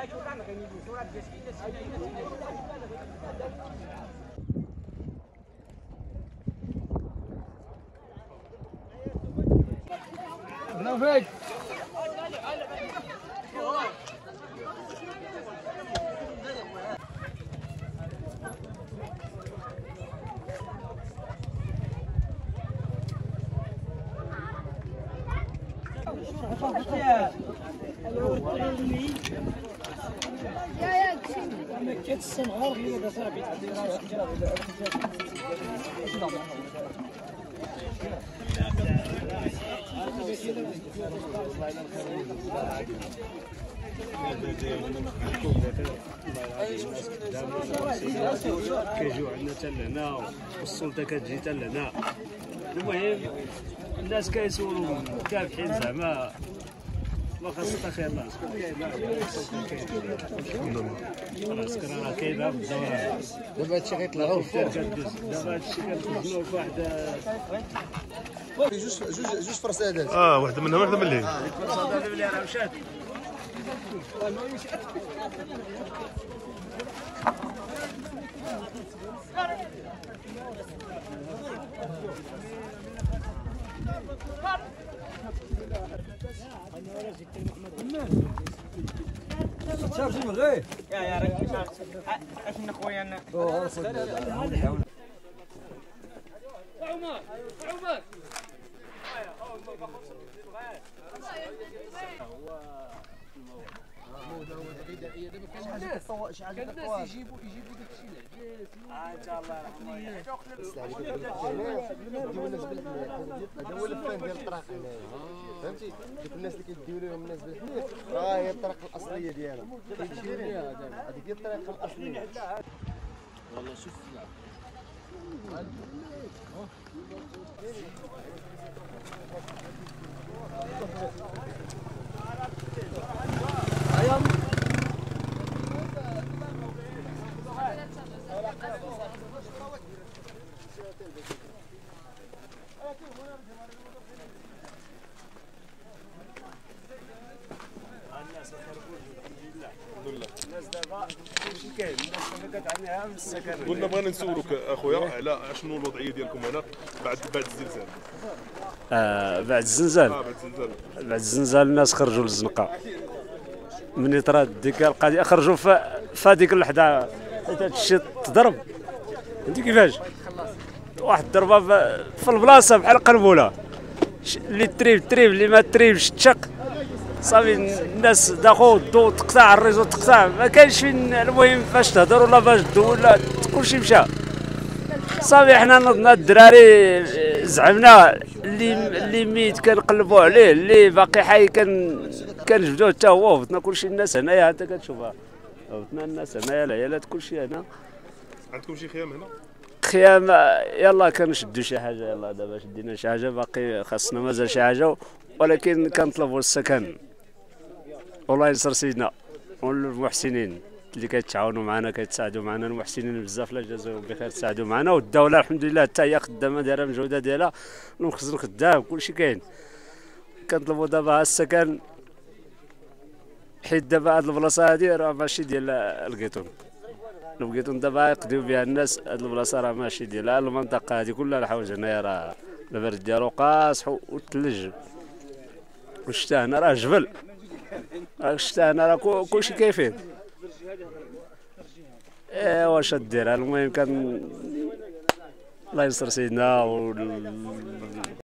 كيجيو عندنا حتى لهنا والسلطه كتجي حتى لهنا. المهم الناس كيسولوا كافحين زعما ما خاص خير الناس العسكر راه كاينه بالدوره. دابا هادشي غيطلعوا دابا هادشي كنخدموا في واحد جوج فرصادات. واحده منهم واحده من الليل. الفرصه اللي راه مشات. شاف شنو غير يا راك اشنا خويا انا عمر كان الناس يجيبوا داك الشيء ان شاء الله ديو الناس بالحمير، هذا هو الفان ديال الطريق هنايا، فهمتي؟ دوك الناس اللي كيديو لهم الناس بالحمير راه هي الطريق الاصليه ديالها، كيمشيو ليها دابا، هذيك هي الطريقه الاصليه. والله شوف الناس دابا كلشي كاين، الناس كتعنيها من السكن. قلنا بغينا نسولوك اخويا على شنو الوضعيه ديالكم هنا بعد الزلزال. بعد الزلزال بعد الزنزال الناس خرجوا للزنقه. ملي طرات ديك القضيه خرجوا في هذيك اللحظه حيت هذا الشيء تضرب. فهمتي كيفاش؟ واحد الضربه في البلاصه بحال قنبله، اللي تريب اللي ما تريبش تشق صافي. الناس داخل الضوء تقطع، الريزو تقطع، ما كاينش فين. المهم فاش تهضر ولا باش تدور ولا كلشي مشى صافي. حنا نضنا الدراري زعمنا اللي ميت كنقلبوا عليه، اللي باقي حي كنجبدوه حتى هو. وفتنا كلشي الناس هنايا انت كتشوفها، وفتنا الناس هنايا العيالات كلشي هنا. عندكم شي خيام هنا؟ خيام يلا كنشدوا شي حاجه، يلا دابا شدينا شي حاجه، باقي خاصنا مازال شي حاجه، ولكن كنطلبوا السكن. والله ينصر سيدنا والمحسنين اللي كيتعاونوا معنا كيتساعدوا معنا. المحسنين بزاف لا جازاهم بخير تساعدوا معنا، والدوله الحمد لله حتى هي خدامه دايره المجهوده ديالها، المخزن خدام كلشي كاين. كنطلبوا دابا السكن حيت دابا هاد البلاصه هادي راه ماشي ديال القيطون. القيطون دابا يقضيو بها الناس، هاد البلاصه راه ماشي ديالها. المنطقه هادي كلها الحوايج هنايا راه البرد ديالو قاصح والثلج، والشتا هنا راه جبل، الشتا هنا راه كلشي كايفين. واش دير؟ المهم كان الله ينصر سيدنا